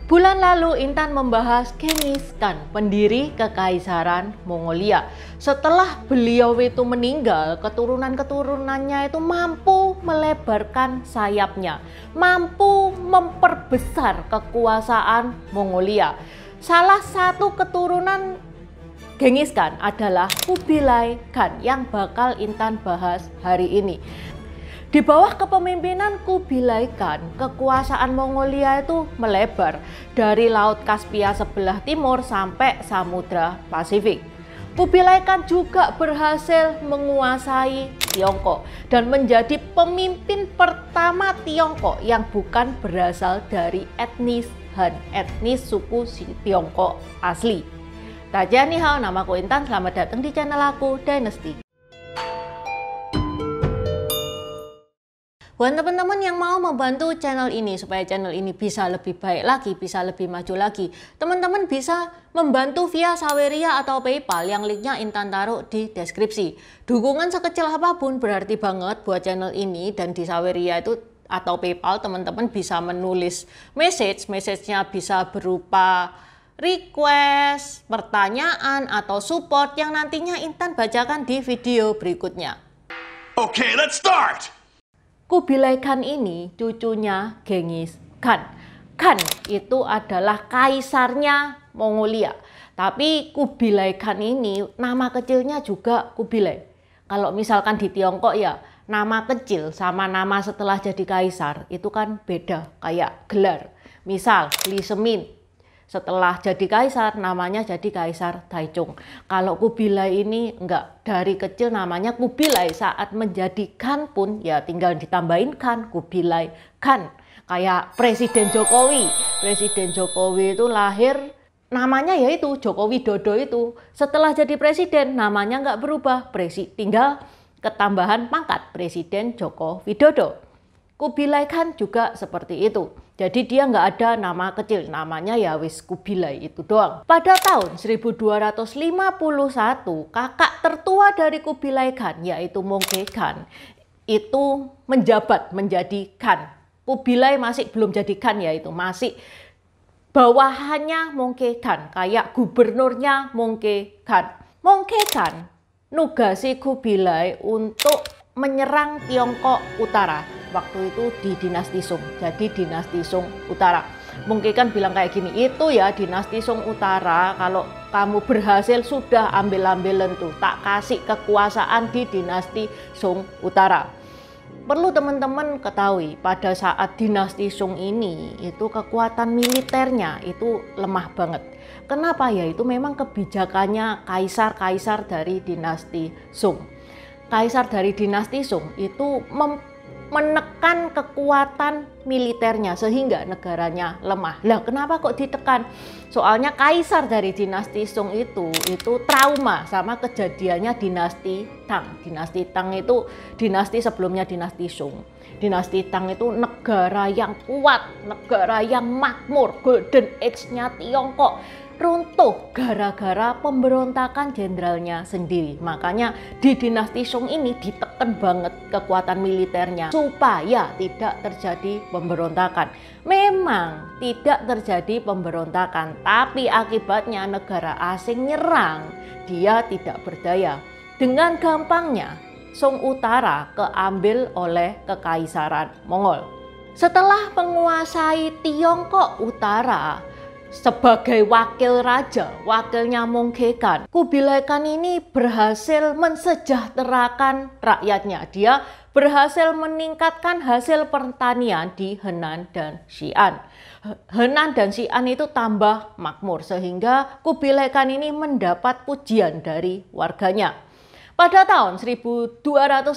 Bulan lalu Intan membahas Genghis Khan, pendiri Kekaisaran Mongolia. Setelah beliau itu meninggal, keturunan-keturunannya itu mampu melebarkan sayapnya, mampu memperbesar kekuasaan Mongolia. Salah satu keturunan Genghis Khan adalah Kubilai Khan yang bakal Intan bahas hari ini. Di bawah kepemimpinan Kubilai Khan, kekuasaan Mongolia itu melebar dari Laut Kaspia sebelah timur sampai Samudra Pasifik. Kubilai Khan juga berhasil menguasai Tiongkok dan menjadi pemimpin pertama Tiongkok yang bukan berasal dari etnis Han, etnis suku Tiongkok asli. Taja ni hao, namaku Intan, selamat datang di channel aku, Dynasty. Buat teman-teman yang mau membantu channel ini supaya channel ini bisa lebih baik lagi, bisa lebih maju lagi, teman-teman bisa membantu via Saweria atau PayPal yang linknya Intan taruh di deskripsi. Dukungan sekecil apapun berarti banget buat channel ini, dan di Saweria itu atau PayPal teman-teman bisa menulis message-nya bisa berupa request, pertanyaan, atau support yang nantinya Intan bacakan di video berikutnya. Okay, let's start! Kubilai Khan ini cucunya Genghis Khan. Khan itu adalah kaisarnya Mongolia. Tapi Kubilai Khan ini nama kecilnya juga Kubilai. Kalau misalkan di Tiongkok ya, nama kecil sama nama setelah jadi kaisar itu kan beda, kayak gelar. Misal Li Semin, setelah jadi kaisar namanya jadi Kaisar Taichung. Kalau Kubilai ini enggak, dari kecil namanya Kubilai, saat menjadi Khan pun ya tinggal ditambahin Khan, Kubilai Khan. Kayak Presiden Jokowi. Presiden Jokowi itu lahir namanya yaitu Joko Widodo itu. Setelah jadi presiden namanya enggak berubah, tinggal ketambahan pangkat Presiden Joko Widodo. Kubilai Khan juga seperti itu. Jadi dia nggak ada nama kecil, namanya ya wis Kubilai itu doang. Pada tahun 1251, kakak tertua dari Kubilai Khan yaitu Mongke Khan itu menjabat menjadi Khan. Kubilai masih belum jadi Khan, yaitu masih bawahannya Mongke Khan, kayak gubernurnya Mongke Khan. Mongke Khan nugasi Kubilai untuk menyerang Tiongkok Utara. Waktu itu di dinasti Sung, jadi dinasti Sung Utara. Mungkin kan bilang kayak gini, itu ya dinasti Sung Utara, kalau kamu berhasil sudah ambil-ambilan tuh, tak kasih kekuasaan di dinasti Sung Utara. Perlu teman-teman ketahui, pada saat dinasti Sung ini, itu kekuatan militernya itu lemah banget. Kenapa? Ya itu memang kebijakannya kaisar-kaisar dari dinasti Sung. Kaisar dari dinasti Sung itu menekan kekuatan militernya sehingga negaranya lemah. Lah kenapa kok ditekan? Soalnya kaisar dari dinasti Sung itu trauma sama kejadiannya dinasti Tang. Dinasti Tang itu dinasti sebelumnya dinasti Sung. Dinasti Tang itu negara yang kuat, negara yang makmur, golden age-nya Tiongkok runtuh gara-gara pemberontakan jenderalnya sendiri. Makanya di dinasti Sung ini ditekan banget kekuatan militernya supaya tidak terjadi pemberontakan. Memang tidak terjadi pemberontakan, tapi akibatnya negara asing nyerang, dia tidak berdaya. Dengan gampangnya Sung Utara keambil oleh Kekaisaran Mongol. Setelah menguasai Tiongkok Utara sebagai wakil raja, wakilnya Mongke Khan, Kubilai Khan ini berhasil mensejahterakan rakyatnya. Dia berhasil meningkatkan hasil pertanian di Henan dan Xi'an. Henan dan Xi'an itu tambah makmur sehingga Kubilai Khan ini mendapat pujian dari warganya. Pada tahun 1258,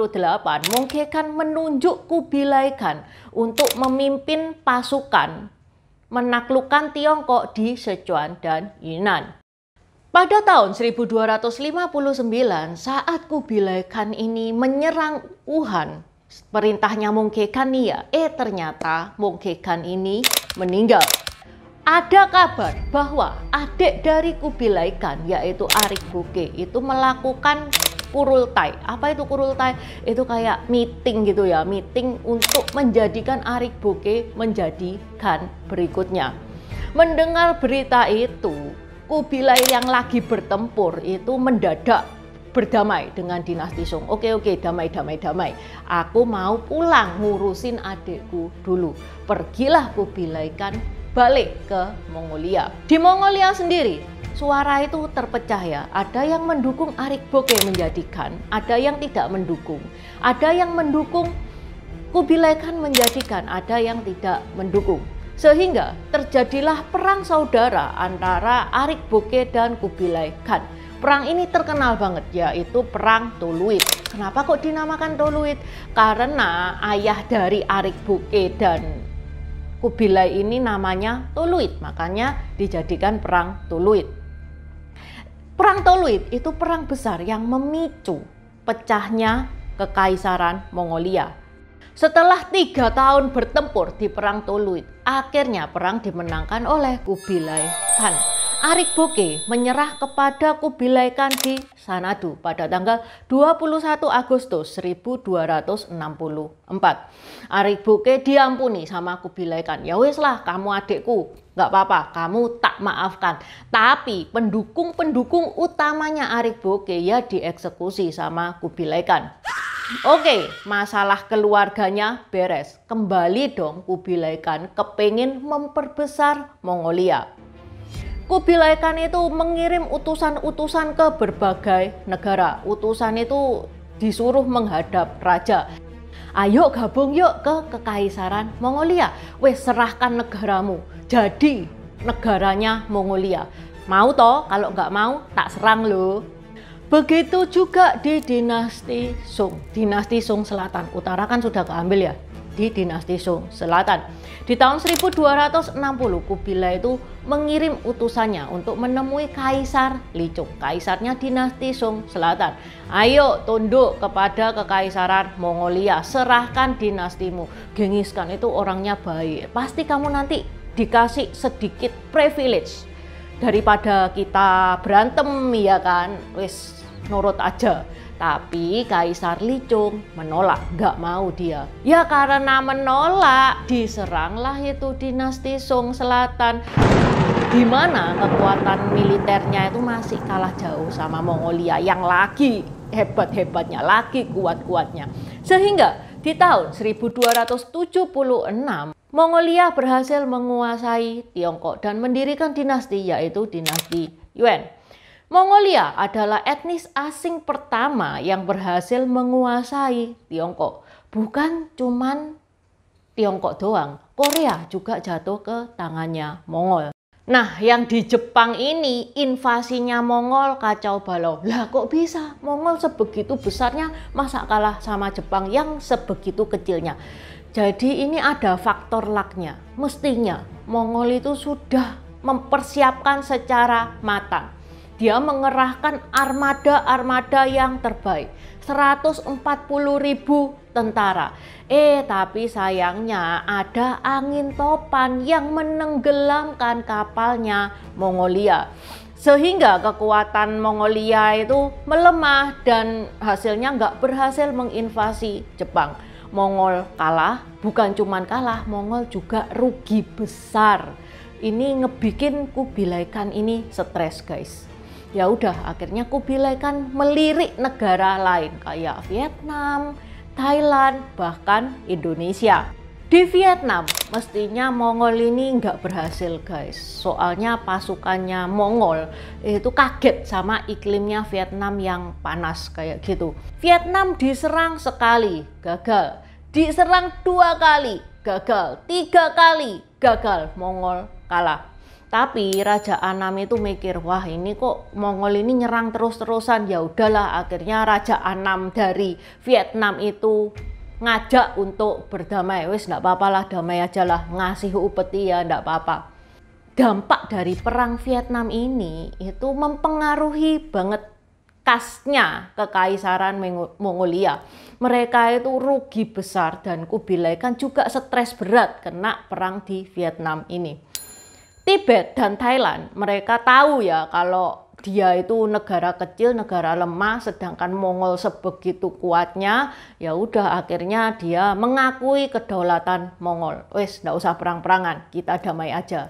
Mongke Khan menunjuk Kubilai Khan untuk memimpin pasukan menaklukkan Tiongkok di Sichuan dan Yunnan. Pada tahun 1259, saat Kubilai Khan ini menyerang Wuhan, perintahnya Mongke Khan ya, ternyata Mongke Khan ini meninggal. Ada kabar bahwa adik dari Kubilai Khan yaitu Arik Boke itu melakukan Kurultai. Apa itu Kurultai? Itu kayak meeting gitu ya, meeting untuk menjadikan Arik Boke menjadi Khan berikutnya. Mendengar berita itu, Kubilai yang lagi bertempur itu mendadak berdamai dengan dinasti Song. Oke, damai. Aku mau pulang ngurusin adikku dulu. Pergilah Kubilai Khan balik ke Mongolia. Di Mongolia sendiri, suara itu terpecah ya. Ada yang mendukung Arik Boke menjadi Khan, ada yang tidak mendukung. Ada yang mendukung Kubilai Khan menjadi Khan, ada yang tidak mendukung. Sehingga terjadilah perang saudara antara Arik Boke dan Kubilai Khan. Perang ini terkenal banget, yaitu Perang Toluit. Kenapa kok dinamakan Toluit? Karena ayah dari Arik Boke dan Kubilai ini namanya Toluit, makanya dijadikan Perang Toluit. Perang Toluit itu perang besar yang memicu pecahnya Kekaisaran Mongolia. Setelah 3 tahun bertempur di Perang Toluit, akhirnya perang dimenangkan oleh Kubilai Khan. Arik Boke menyerah kepada Kubilai Khan di Sanadu pada tanggal 21 Agustus 1264. Arik Boke diampuni sama Kubilai Khan. Ya wes lah, kamu adikku, nggak apa-apa, kamu tak maafkan. Tapi pendukung-pendukung utamanya Arik Boke ya dieksekusi sama Kubilai Khan. Oke, masalah keluarganya beres. Kembali dong Kubilai Khan kepingin memperbesar Mongolia. Kubilai Khan itu mengirim utusan-utusan ke berbagai negara. Utusan itu disuruh menghadap raja. Ayo gabung yuk ke Kekaisaran Mongolia. Wes serahkan negaramu. Jadi negaranya Mongolia. Mau toh? Kalau nggak mau tak serang loh. Begitu juga di dinasti Song. Dinasti Song Selatan. Utara kan sudah keambil ya. Di dinasti Song Selatan. Di tahun 1260 Kubilai itu mengirim utusannya untuk menemui Kaisar Lichung. Kaisarnya dinasti Song Selatan. Ayo tunduk kepada Kekaisaran Mongolia. Serahkan dinastimu. Genghis Khan itu orangnya baik. Pasti kamu nanti dikasih sedikit privilege. Daripada kita berantem ya kan. Wis nurut aja. Tapi Kaisar Lichung menolak, nggak mau dia. Ya karena menolak, diseranglah itu dinasti Song Selatan. Di mana kekuatan militernya itu masih kalah jauh sama Mongolia yang lagi hebat-hebatnya, lagi kuat-kuatnya. Sehingga di tahun 1276, Mongolia berhasil menguasai Tiongkok dan mendirikan dinasti yaitu dinasti Yuan. Mongolia adalah etnis asing pertama yang berhasil menguasai Tiongkok. Bukan cuman Tiongkok doang, Korea juga jatuh ke tangannya Mongol. Nah, yang di Jepang ini invasinya Mongol kacau balau. Lah kok bisa? Mongol sebegitu besarnya masa kalah sama Jepang yang sebegitu kecilnya? Jadi ini ada faktor lucknya. Mestinya Mongol itu sudah mempersiapkan secara matang. Dia mengerahkan armada-armada yang terbaik, 140.000 tentara. Tapi sayangnya ada angin topan yang menenggelamkan kapalnya Mongolia. Sehingga kekuatan Mongolia itu melemah dan hasilnya nggak berhasil menginvasi Jepang. Mongol kalah, bukan cuman kalah, Mongol juga rugi besar. Ini ngebikin Kubilai Khan ini stres guys. Ya udah, akhirnya Kubilai Khan melirik negara lain kayak Vietnam, Thailand, bahkan Indonesia. Di Vietnam mestinya Mongol ini nggak berhasil guys. Soalnya pasukannya Mongol itu kaget sama iklimnya Vietnam yang panas kayak gitu. Vietnam diserang sekali, gagal. Diserang 2 kali, gagal. 3 kali, gagal. Mongol kalah. Tapi Raja Anam itu mikir, wah ini kok Mongol ini nyerang terus-terusan. Ya udahlah, akhirnya Raja Anam dari Vietnam itu ngajak untuk berdamai. Wes nggak apa-apa lah, damai aja lah, ngasih upeti ya nggak apa-apa. Dampak dari perang Vietnam ini itu mempengaruhi banget kasnya Kekaisaran Mongolia. Mereka itu rugi besar dan Kubilai Khan juga stres berat kena perang di Vietnam ini. Tibet dan Thailand, mereka tahu ya kalau dia itu negara kecil, negara lemah, sedangkan Mongol sebegitu kuatnya. Ya udah, akhirnya dia mengakui kedaulatan Mongol. Wes, nggak usah perang-perangan, kita damai aja.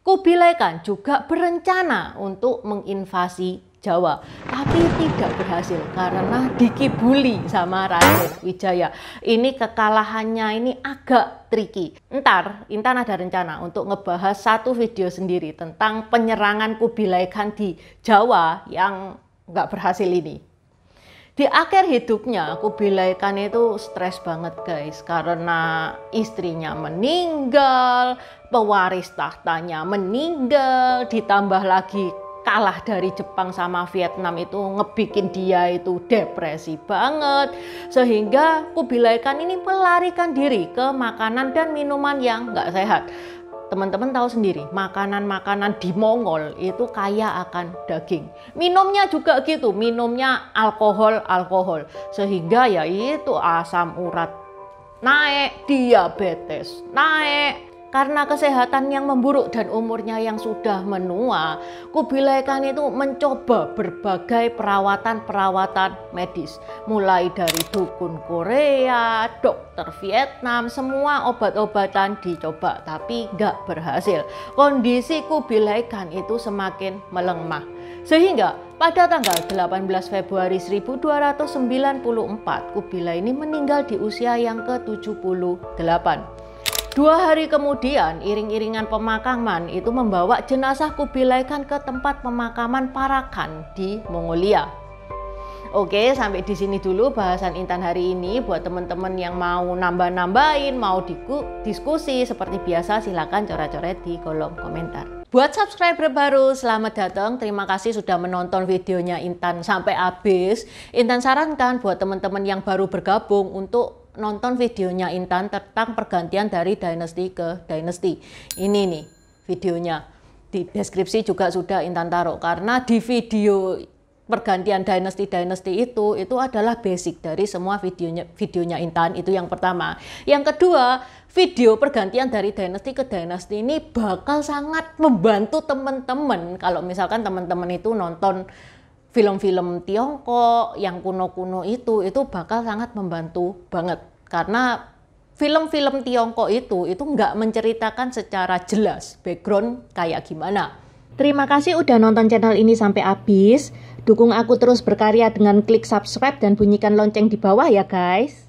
Kubilai Khan juga berencana untuk menginvasi Jawa, tapi tidak berhasil karena dikibuli sama Raden Wijaya. Ini kekalahannya ini agak tricky. Ntar Intan ada rencana untuk ngebahas satu video sendiri tentang penyerangan Kubilai Khan di Jawa yang nggak berhasil ini. Di akhir hidupnya Kubilai Khan itu stres banget guys, karena istrinya meninggal, pewaris tahtanya meninggal, ditambah lagi kalah dari Jepang sama Vietnam itu ngebikin dia itu depresi banget. Sehingga Kubilai Khan ini melarikan diri ke makanan dan minuman yang nggak sehat. Teman-teman tahu sendiri, makanan-makanan di Mongol itu kaya akan daging. Minumnya juga gitu, minumnya alkohol. Sehingga ya itu asam urat naik, diabetes naik. Karena kesehatan yang memburuk dan umurnya yang sudah menua, Kubilai Khan itu mencoba berbagai perawatan medis. Mulai dari dukun Korea, dokter Vietnam, semua obat-obatan dicoba, tapi nggak berhasil. Kondisi Kubilai Khan itu semakin melemah. Sehingga pada tanggal 18 Februari 1294, Kubilai ini meninggal di usia yang ke-78. 2 hari kemudian, iring-iringan pemakaman itu membawa jenazah Kubilai Khan ke tempat pemakaman para Khan di Mongolia. Oke, sampai di sini dulu bahasan Intan hari ini. Buat teman-teman yang mau nambah-nambahin, mau diskusi seperti biasa, silakan coret-coret di kolom komentar. Buat subscriber baru, selamat datang. Terima kasih sudah menonton videonya Intan sampai habis. Intan sarankan buat teman-teman yang baru bergabung untuk nonton videonya Intan tentang pergantian dari dinasti ke dinasti. Ini nih videonya. Di deskripsi juga sudah Intan taruh, karena di video pergantian dinasti itu adalah basic dari semua videonya Intan. Itu yang pertama. Yang kedua, video pergantian dari dinasti ke dinasti ini bakal sangat membantu teman-teman kalau misalkan teman-teman itu nonton film-film Tiongkok yang kuno-kuno itu bakal sangat membantu banget, karena film-film Tiongkok itu nggak menceritakan secara jelas background kayak gimana. Terima kasih udah nonton channel ini sampai habis. Dukung aku terus berkarya dengan klik subscribe dan bunyikan lonceng di bawah ya guys.